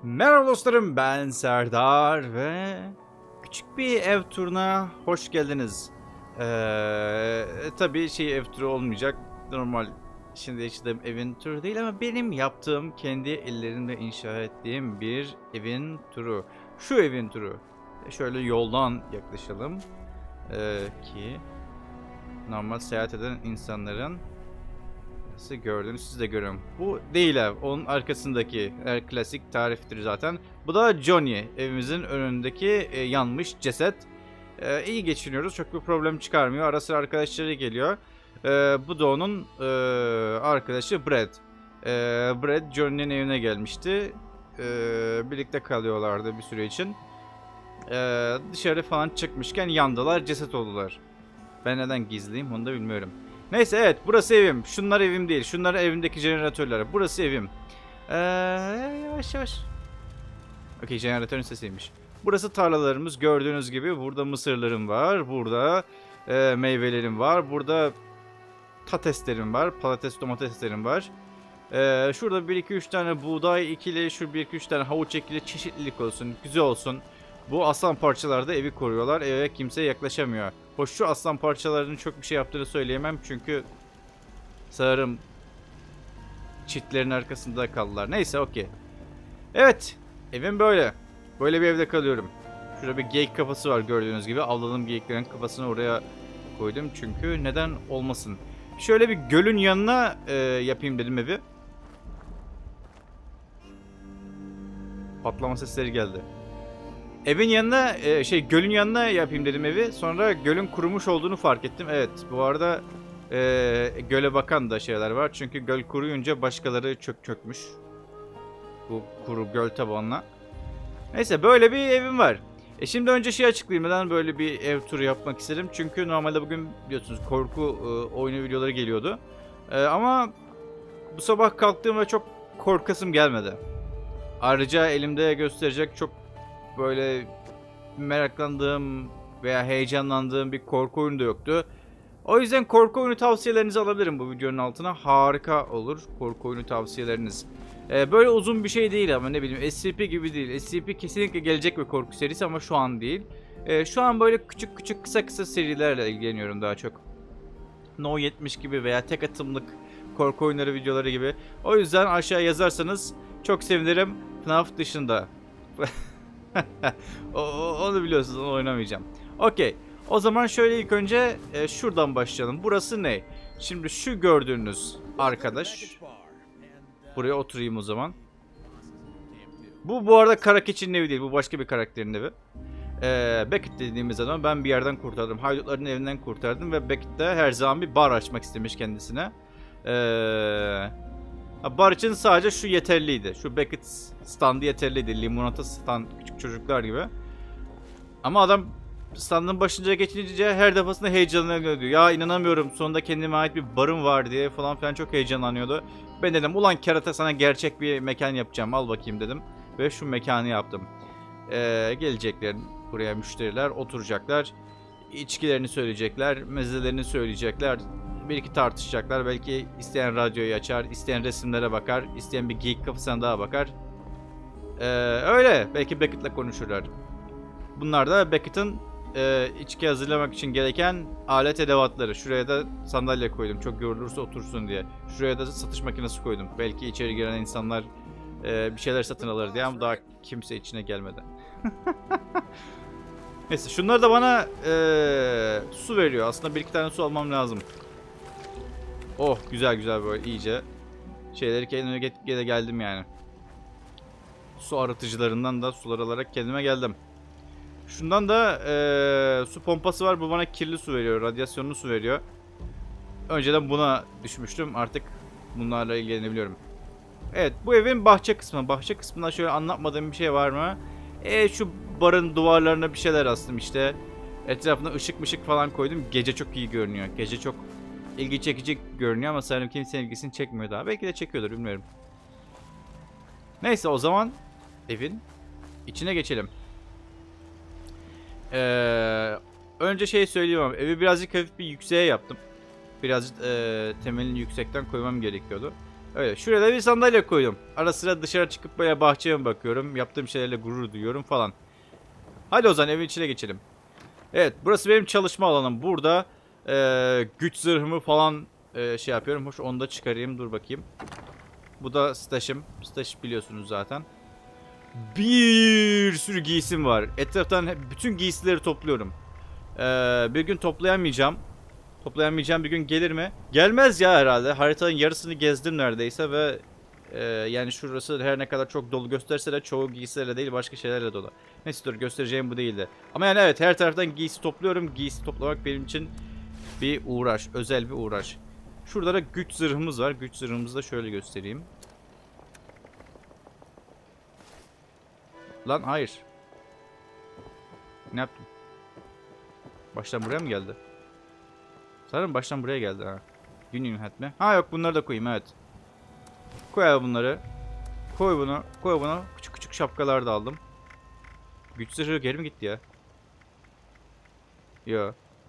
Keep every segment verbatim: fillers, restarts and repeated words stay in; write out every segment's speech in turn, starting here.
Merhaba dostlarım, ben Serdar ve küçük bir ev turuna hoş geldiniz. Ee, tabii şey ev turu olmayacak, normal şimdi yaşadığım evin turu değil ama benim yaptığım, kendi ellerimle inşa ettiğim bir evin turu. Şu evin turu. Şöyle yoldan yaklaşalım ee, ki normal seyahat eden insanların nasıl gördüğünü siz de görün. Bu değil ev. Onun arkasındaki her klasik tariftir zaten. Bu da Johnny. Evimizin önündeki e, yanmış ceset. E, iyi geçiniyoruz. Çok bir problem çıkarmıyor. Ara sıra arkadaşları geliyor. E, bu da onun e, arkadaşı Brad. E, Brad Johnny'nin evine gelmişti. E, birlikte kalıyorlardı bir süre için. E, dışarı falan çıkmışken yandılar. Ceset oldular. Ben neden gizliyim onu da bilmiyorum. Neyse, evet, burası evim. Şunlar evim değil. Şunlar evimdeki jeneratörler. Burası evim. Ee, yavaş yavaş. Okey, jeneratörün sesiymiş. Burası tarlalarımız. Gördüğünüz gibi burada mısırlarım var. Burada e, meyvelerim var. Burada patateslerim var. Patates domateslerim var. Ee, şurada bir iki üç tane buğday ikili. Şurada bir iki üç tane havuç ikili. Çeşitlilik olsun. Güzel olsun. Bu aslan parçaları da evi koruyorlar. Eve kimse yaklaşamıyor. Hoş, şu aslan parçalarının çok bir şey yaptığını söyleyemem çünkü sanırım çitlerin arkasında kaldılar. Neyse, okey. Evet, evim böyle. Böyle bir evde kalıyorum. Şurada bir geyik kafası var gördüğünüz gibi. Avladığım geyiklerin kafasını oraya koydum çünkü neden olmasın. Şöyle bir gölün yanına e, yapayım dedim evi. Patlama sesleri geldi. Evin yanına e, şey gölün yanına yapayım dedim evi. Sonra gölün kurumuş olduğunu fark ettim. Evet, bu arada e, göle bakan da şeyler var. Çünkü göl kuruyunca başkaları çök çökmüş. Bu kuru göl tabanına. Neyse, böyle bir evim var. E şimdi önce şey açıklayayım. Neden böyle bir ev turu yapmak istedim. Çünkü normalde bugün biliyorsunuz korku e, oyunu videoları geliyordu. E, ama bu sabah kalktığım ve çok korkasım gelmedi. Ayrıca elimde gösterecek çok böyle meraklandığım veya heyecanlandığım bir korku oyunu da yoktu. O yüzden korku oyunu tavsiyelerinizi alabilirim bu videonun altına. Harika olur korku oyunu tavsiyeleriniz. Ee, böyle uzun bir şey değil ama ne bileyim, S C P gibi değil. S C P kesinlikle gelecek bir korku serisi ama şu an değil. Ee, şu an böyle küçük küçük kısa kısa serilerle ilgileniyorum daha çok. No yetmiş gibi veya tek atımlık korku oyunları videoları gibi. O yüzden aşağı yazarsanız çok sevinirim. F NAF dışında. o, onu biliyorsunuz, onu oynamayacağım. Okey. O zaman şöyle ilk önce e, şuradan başlayalım. Burası ne? Şimdi şu gördüğünüz arkadaş. Buraya oturayım o zaman. Bu bu arada kara keçinin evi değil. Bu başka bir karakterin evi. Ee, Beckett dediğimiz adam ben bir yerden kurtardım. Haydutların evinden kurtardım ve Beckett de her zaman bir bar açmak istemiş kendisine. Ee, bar için sadece şu yeterliydi. Şu Beckett standı yeterliydi. Limonata stand, küçük çocuklar gibi. Ama adam standın başınca geçince her defasında heyecanlanıyordu. Ya inanamıyorum, sonunda kendime ait bir barım var diye falan filan çok heyecanlanıyordu. Ben dedim ulan kerata, sana gerçek bir mekan yapacağım, al bakayım dedim. Ve şu mekanı yaptım. Ee, gelecekler buraya müşteriler, oturacaklar. İçkilerini söyleyecekler, mezelerini söyleyecekler. Bir iki tartışacaklar. Belki isteyen radyoyu açar, isteyen resimlere bakar, isteyen bir geyik kafasına daha bakar. Ee, öyle. Belki Beckett'le konuşurlar. Bunlar da Beckett'ın e, içki hazırlamak için gereken alet edevatları. Şuraya da sandalye koydum. Çok yorulursa otursun diye. Şuraya da satış makinesi koydum. Belki içeri giren insanlar e, bir şeyler satın alır diye ama daha kimse içine gelmedi. Neyse, şunlar da bana e, su veriyor. Aslında bir iki tane su almam lazım. Oh, güzel güzel, böyle iyice şeyleri kendime gel geldim yani. Su arıtıcılarından da sular alarak kendime geldim. Şundan da e, su pompası var. Bu bana kirli su veriyor. Radyasyonlu su veriyor. Önceden buna düşmüştüm. Artık bunlarla ilgilenebiliyorum. Evet, bu evin bahçe kısmı. Bahçe kısmında şöyle anlatmadığım bir şey var mı? E şu barın duvarlarına bir şeyler astım işte. Etrafına ışık mışık falan koydum. Gece çok iyi görünüyor. Gece çok ilgi çekici görünüyor ama sanırım kimsenin ilgisini çekmiyor daha. Belki de çekiyordur, bilmiyorum. Neyse, o zaman evin içine geçelim. Ee, önce şey söyleyeyim ama evi birazcık hafif bir yükseğe yaptım. Birazcık e, temelini yüksekten koymam gerekiyordu. Öyle. Şuraya da bir sandalye koydum. Ara sıra dışarı çıkıp böyle bahçeye bakıyorum. Yaptığım şeylerle gurur duyuyorum falan. Hadi o zaman evin içine geçelim. Evet, burası benim çalışma alanım. Burada e, güç zırhımı falan e, şey yapıyorum. Hoş, onu da çıkarayım. Dur bakayım. Bu da staşım. Staş biliyorsunuz zaten. Bir sürü giysim var. Etraftan bütün giysileri topluyorum. Ee, bir gün toplayamayacağım. Toplayamayacağım bir gün gelir mi? Gelmez ya herhalde. Haritanın yarısını gezdim neredeyse ve e, yani şurası her ne kadar çok dolu gösterse de çoğu giysilerle değil başka şeylerle dolu. Neyse dur, göstereceğim bu değildi. Ama yani evet, her taraftan giysi topluyorum. Giysi toplamak benim için bir uğraş. Özel bir uğraş. Şurada da güç zırhımız var. Güç zırhımızı da şöyle göstereyim. Lan hayır. Ne yaptım? Baştan buraya mı geldi? Sanırım baştan buraya geldi ha. Union hat mi? Ha yok, bunları da koyayım, evet. Koy abi bunları. Koy bunu. Koy bunu. Küçük küçük şapkalar da aldım. Güç zırhı geri mi gitti ya? Yo.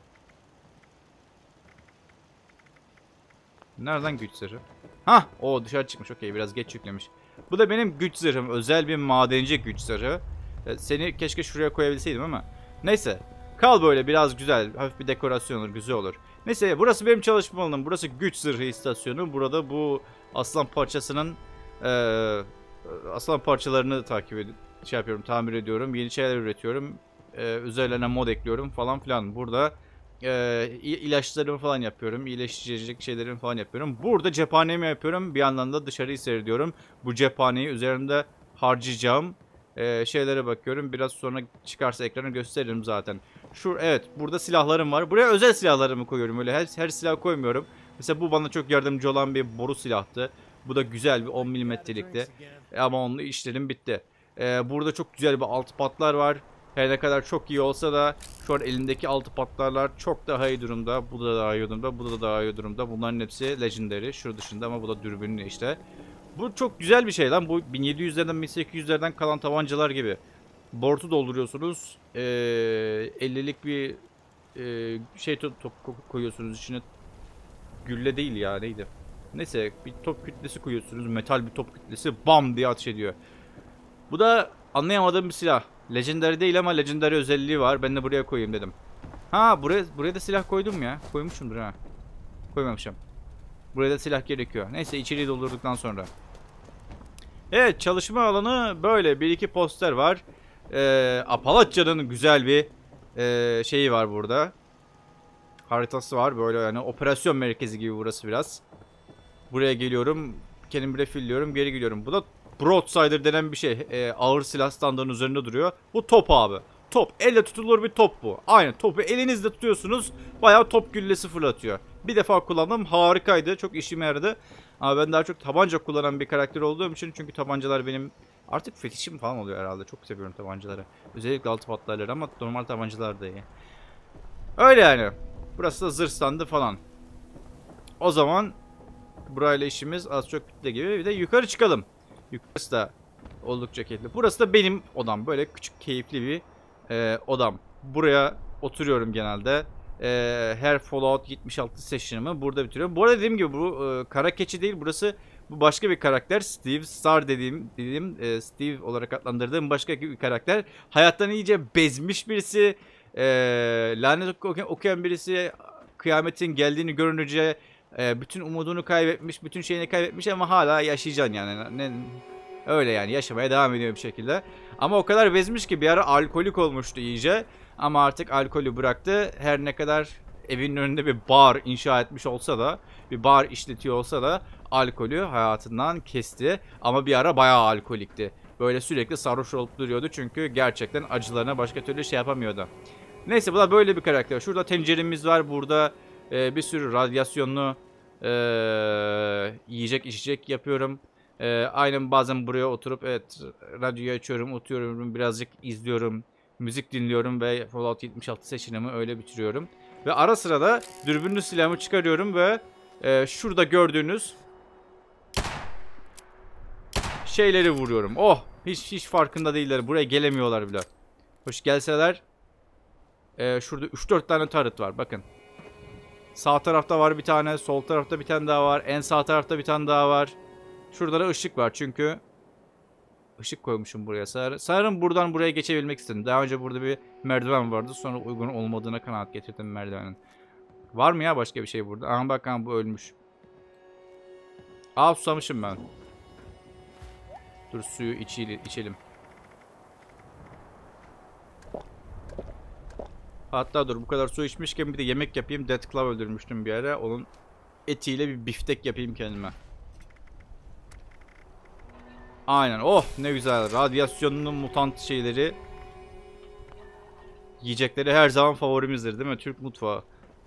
Nereden güç zırhı? Hah! O dışarı çıkmış. Okey, biraz geç yüklemiş. Bu da benim güç zırhım. Özel bir madenci güç zırhı. Seni keşke şuraya koyabilseydim ama. Neyse. Kal böyle, biraz güzel. Hafif bir dekorasyon olur. Güzel olur. Neyse, burası benim çalışma alanım. Burası güç zırhı istasyonu. Burada bu aslan parçasının e, aslan parçalarını takip ediyorum. Şey yapıyorum, tamir ediyorum. Yeni şeyler üretiyorum. E, üzerlerine mod ekliyorum falan filan. Burada e, ilaçlarımı falan yapıyorum. İyileştirecek şeylerimi falan yapıyorum. Burada cephanemi yapıyorum. Bir yandan da dışarıyı seyrediyorum. Bu cephaneyi üzerimde harcayacağım Ee, şeylere bakıyorum. Biraz sonra çıkarsa ekranı gösteririm zaten. Şu, evet, burada silahlarım var. Buraya özel silahlarımı koyuyorum. Öyle her, her silah koymuyorum. Mesela bu bana çok yardımcı olan bir boru silahtı. Bu da güzel bir on milimetrelikti. E, ama onunla işlerim bitti. Ee, burada çok güzel bir altı patlar var. Her ne kadar çok iyi olsa da şu an elimdeki altı patlarlar çok daha iyi durumda. Bu da daha iyi durumda. Bu da daha iyi durumda. Bunların hepsi legendary. Şu dışında ama bu da dürbünlü işte. Bu çok güzel bir şey lan. Bu bin yedi yüzlerden bin sekiz yüzlerden kalan tabancalar gibi. Bortu dolduruyorsunuz. Ee, ellilik bir e, şey top, top koyuyorsunuz içine. Gülle değil ya, neydi? Neyse, bir top kütlesi koyuyorsunuz. Metal bir top kütlesi bam diye ateş ediyor. Bu da anlayamadığım bir silah. Legendary değil ama legendary özelliği var. Ben de buraya koyayım dedim. Ha, buraya, buraya da silah koydum ya. Koymuşumdur ha. Koymamışım. Buraya da silah gerekiyor. Neyse, içeriği doldurduktan sonra. Evet, çalışma alanı böyle. Bir iki poster var. Ee, Apalatya'nın güzel bir e, şeyi var burada. Haritası var böyle, yani operasyon merkezi gibi burası biraz. Buraya geliyorum. Kendimi refilliyorum. Geri gidiyorum. Bu da Broadsider denen bir şey. Ee, ağır silah standının üzerinde duruyor. Bu top abi. Top. Elle tutulur bir top bu. Aynen, topu elinizde tutuyorsunuz. Bayağı top güllesi fırlatıyor. Bir defa kullandım. Harikaydı. Çok işime yaradı. Ama ben daha çok tabanca kullanan bir karakter olduğum için. Çünkü tabancalar benim artık fetişim falan oluyor herhalde. Çok seviyorum tabancaları. Özellikle altı patlarları ama normal tabancalar da iyi. Öyle yani. Burası da zırh standı falan. O zaman burayla işimiz az çok bitti gibi. Bir de yukarı çıkalım. Yukarısı da oldukça keyifli. Burası da benim odam. Böyle küçük keyifli bir e, odam. Buraya oturuyorum genelde. E, her Fallout yetmiş altı session'ımı burada bitiriyorum. Bu arada dediğim gibi bu e, kara keçi değil. Burası bu başka bir karakter. Steve Star dediğim, dediğim e, Steve olarak adlandırdığım başka bir karakter. Hayattan iyice bezmiş birisi. E, lanet okuyan birisi. Kıyametin geldiğini görünce e, bütün umudunu kaybetmiş. Bütün şeyini kaybetmiş ama hala yaşayacaksın yani. Ne, öyle yani, yaşamaya devam ediyor bir şekilde. Ama o kadar bezmiş ki bir ara alkolik olmuştu iyice. Ama artık alkolü bıraktı. Her ne kadar evinin önünde bir bar inşa etmiş olsa da, bir bar işletiyor olsa da alkolü hayatından kesti. Ama bir ara bayağı alkolikti. Böyle sürekli sarhoş olup duruyordu çünkü gerçekten acılarına başka türlü şey yapamıyordu. Neyse, bu da böyle bir karakter. Şurada tenceremiz var. Burada e, bir sürü radyasyonlu e, yiyecek içecek yapıyorum. E, aynen bazen buraya oturup evet radyoyu açıyorum, oturuyorum, birazcık izliyorum. Müzik dinliyorum ve Fallout yetmiş altı session'ımı öyle bitiriyorum. Ve ara sıra da dürbünlü silahımı çıkarıyorum ve e, şurada gördüğünüz şeyleri vuruyorum. Oh! Hiç hiç farkında değiller. Buraya gelemiyorlar bile. Hoş gelseler. E, şurada üç dört tane turret var. Bakın. Sağ tarafta var bir tane. Sol tarafta bir tane daha var. En sağ tarafta bir tane daha var. Şurada da ışık var çünkü ışık koymuşum buraya. Sanırım buradan buraya geçebilmek istedim. Daha önce burada bir merdiven vardı. Sonra uygun olmadığına kanaat getirdim merdivenin. Var mı ya başka bir şey burada? Aha bak, aha, bu ölmüş. Aa, susamışım ben. Dur, suyu içelim. içelim. Hatta dur, bu kadar su içmişken bir de yemek yapayım. Deathclaw öldürmüştüm bir ara. Onun etiyle bir biftek yapayım kendime. Aynen. Oh ne güzel. Radyasyonun mutant şeyleri. Yiyecekleri her zaman favorimizdir değil mi? Türk mutfağı.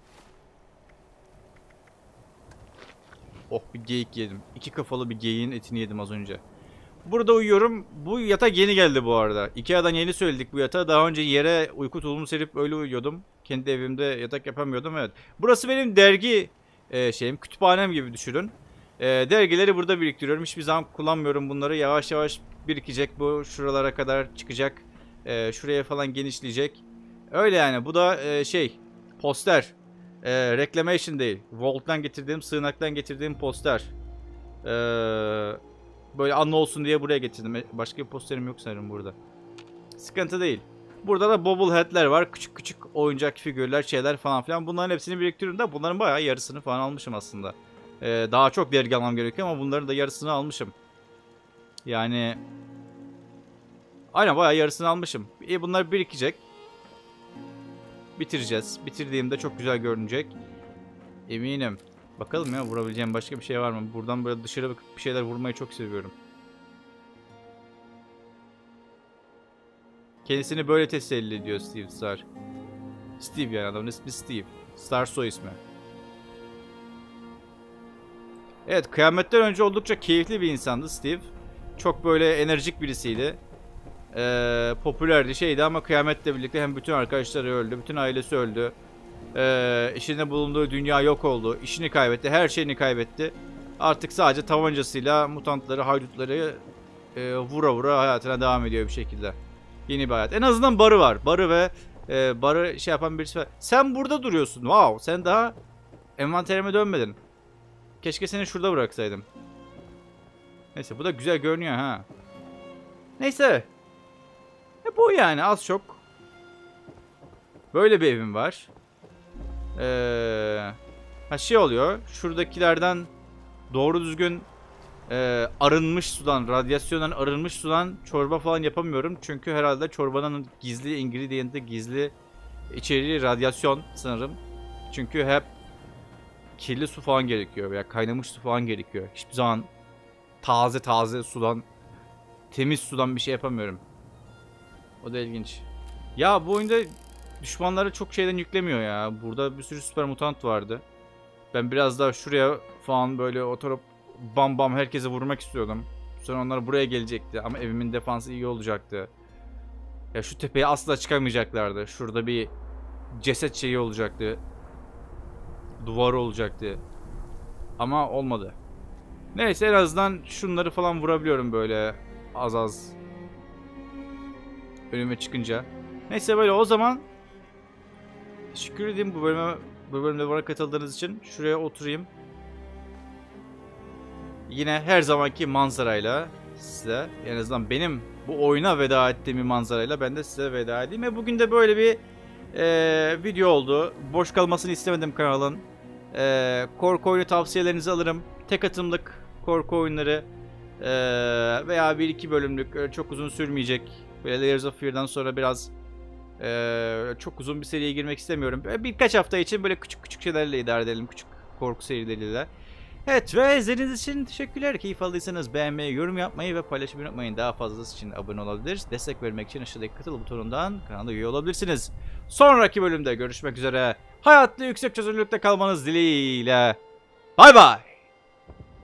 Oh, bir geyik yedim. İki kafalı bir geyiğin etini yedim az önce. Burada uyuyorum. Bu yatak yeni geldi bu arada. Ikea'dan yeni söyledik bu yatağı. Daha önce yere uyku tulumu serip öyle uyuyordum. Kendi evimde yatak yapamıyordum, evet. Burası benim dergi e, şeyim, kütüphanem gibi düşünün. E, dergileri burada biriktiriyorum. Hiçbir zaman kullanmıyorum bunları. Yavaş yavaş birikecek bu. Şuralara kadar çıkacak. E, şuraya falan genişleyecek. Öyle yani. Bu da e, şey, poster. E, Reclamation değil. Vault'tan getirdiğim, sığınaktan getirdiğim poster. Eee... Böyle anı olsun diye buraya getirdim. Başka bir posterim yok sanırım burada. Sıkıntı değil. Burada da bobblehead'ler var. Küçük küçük oyuncak figürler, şeyler falan filan. Bunların hepsini biriktiriyorum da bunların bayağı yarısını falan almışım aslında. Ee, daha çok dergi almam gerekiyor ama bunların da yarısını almışım. Yani... Aynen, bayağı yarısını almışım. E, bunlar birikecek. Bitireceğiz. Bitirdiğimde çok güzel görünecek. Eminim. Bakalım ya, vurabileceğim başka bir şey var mı? Buradan böyle dışarı bakıp bir şeyler vurmayı çok seviyorum. Kendisini böyle teselli ediyor Steve Star. Steve yani, adamın ismi Steve. Star soy ismi. Evet, kıyametten önce oldukça keyifli bir insandı Steve. Çok böyle enerjik birisiydi. Ee, popülerdi, şeydi ama kıyametle birlikte hem bütün arkadaşları öldü, bütün ailesi öldü. Ee, içinde bulunduğu dünya yok oldu. İşini kaybetti. Her şeyini kaybetti. Artık sadece tabancasıyla mutantları, haydutları e, vura vura hayatına devam ediyor bir şekilde. Yeni bir hayat. En azından barı var. Barı ve e, barı şey yapan birisi var. Sen burada duruyorsun. Wow. Sen daha envanterime dönmedin. Keşke seni şurada bıraksaydım. Neyse, bu da güzel görünüyor ha. Neyse. E, bu yani az çok. Böyle bir evim var. Ee, ha şey oluyor. Şuradakilerden doğru düzgün e, arınmış sudan, radyasyondan arınmış sudan çorba falan yapamıyorum. Çünkü herhalde çorbanın gizli ingredient'i, gizli içeriği radyasyon sanırım. Çünkü hep kirli su falan gerekiyor veya kaynamış su falan gerekiyor. Hiçbir zaman taze taze sudan, temiz sudan bir şey yapamıyorum. O da ilginç. Ya bu oyunda düşmanları çok şeyden yüklemiyor ya. Burada bir sürü süper mutant vardı. Ben biraz daha şuraya falan böyle oturup bam bam herkese vurmak istiyordum. Sonra onlar buraya gelecekti ama evimin defansı iyi olacaktı. Ya şu tepeye asla çıkamayacaklardı. Şurada bir ceset şeyi olacaktı. Duvar olacaktı. Ama olmadı. Neyse, en azından şunları falan vurabiliyorum böyle az az. Önüme çıkınca. Neyse, böyle o zaman teşekkür edeyim bu bölüme, bu bölümde bana katıldığınız için. Şuraya oturayım. Yine her zamanki manzarayla size, en azından benim bu oyuna veda ettiğim manzarayla ben de size veda edeyim. Ve bugün de böyle bir e, video oldu. Boş kalmasını istemedim kanalın. E, korku oyunu tavsiyelerinizi alırım. Tek atımlık korku oyunları e, veya bir iki bölümlük, çok uzun sürmeyecek. Böyle Layers of Fear'dan sonra biraz Ee, çok uzun bir seriye girmek istemiyorum. Birkaç hafta için böyle küçük küçük şeylerle idare edelim. Küçük korku serileriyle. Evet, ve izlediğiniz için teşekkürler. Keyif aldıysanız beğenmeyi, yorum yapmayı ve paylaşmayı unutmayın. Daha fazlası için abone olabilir. Destek vermek için aşağıdaki katıl butonundan kanala üye olabilirsiniz. Sonraki bölümde görüşmek üzere. Hayatlı yüksek çözünürlükte kalmanız dileğiyle. Bay bay.